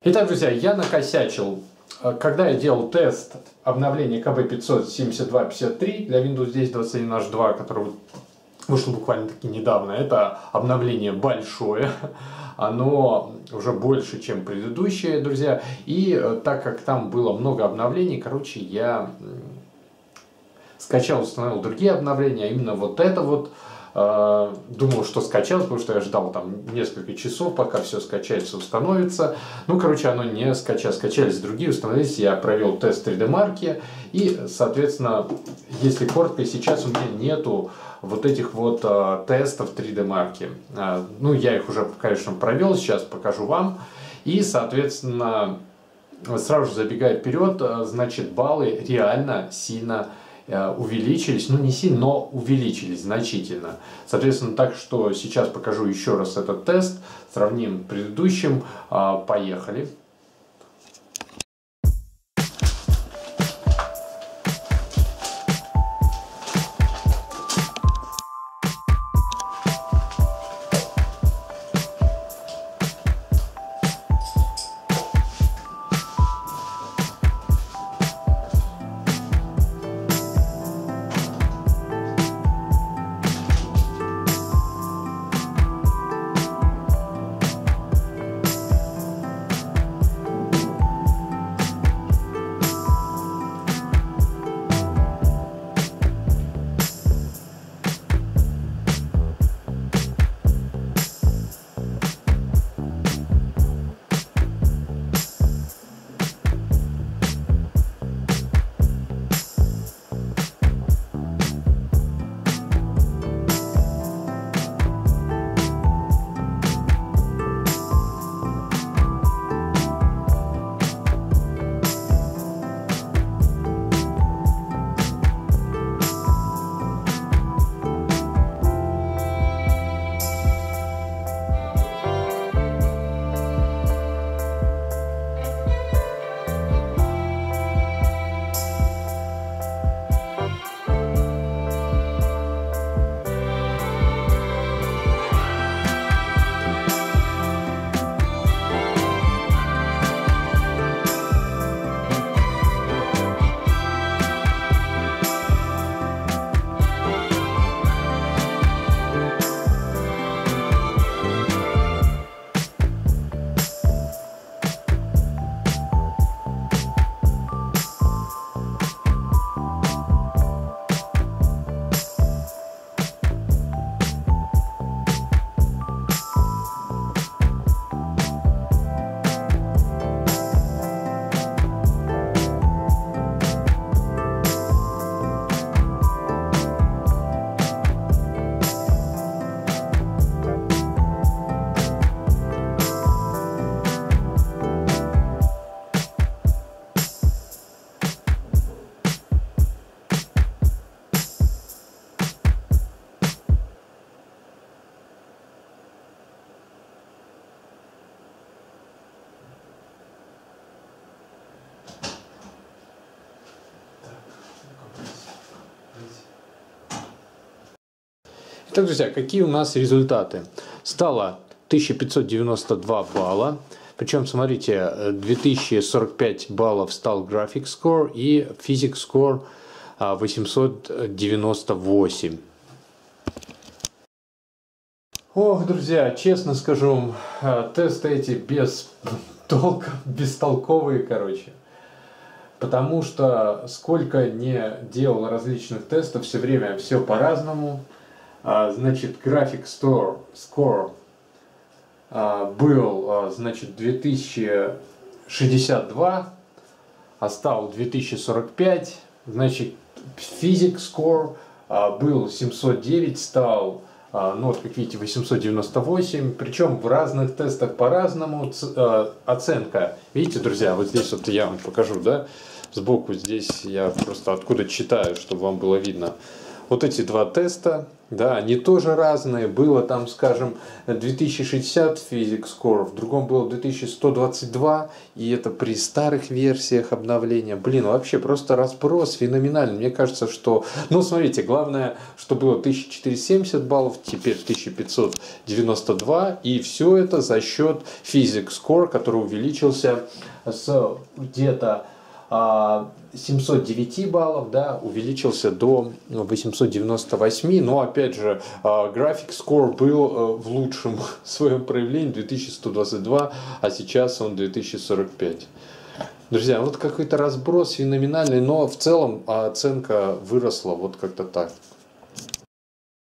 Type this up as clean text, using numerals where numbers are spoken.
Итак, друзья, я накосячил, когда я делал тест обновления KB572-53 для Windows 10 21H2, который вышло буквально-таки недавно. Это обновление большое, оно уже больше, чем предыдущее, друзья. И так как там было много обновлений, короче, я скачал, установил другие обновления, а именно вот это вот. Думал, что скачалось, потому что я ждал там несколько часов, пока все скачается, установится. Ну, короче, оно не скачалось. Скачались другие, установились. Я провел тест 3D Mark. И, соответственно, если коротко, сейчас у меня нету вот этих вот тестов 3D Mark. Ну, я их уже, конечно, провел. Сейчас покажу вам. И, соответственно, сразу же забегая вперед, значит, баллы реально сильно увеличились, ну не сильно, но увеличились значительно. Соответственно, так что сейчас покажу еще раз этот тест, сравним с предыдущим. Поехали. Итак, друзья, какие у нас результаты? Стало 1592 балла. Причем, смотрите, 2045 баллов стал Graphics Score и Physics Score 898. Ох, друзья, честно скажу, тесты эти бестолковые, короче. Потому что сколько не делал различных тестов, все время все по-разному. Значит, Graphics Score был, значит, 2062, а стал 2045. Значит, Physics Score был 709, стал, ну вот как видите, 898. Причем в разных тестах по-разному. Оценка, видите, друзья, вот здесь вот я вам покажу, да, сбоку здесь я просто откуда читаю, чтобы вам было видно. вот эти два теста, да, они тоже разные. Было там, скажем, 2060 Physics Score, в другом было 2122, и это при старых версиях обновления. Блин, вообще просто разброс феноменальный. Мне кажется, что... Ну, смотрите, главное, что было 1470 баллов, теперь 1592, и все это за счет Physics Score, который увеличился с где-то 709 баллов, да, увеличился до 898, но опять же Graphics Score был в лучшем своем проявлении 2122, а сейчас он 2045. Друзья, вот какой-то разброс феноменальный, но в целом оценка выросла вот как-то так.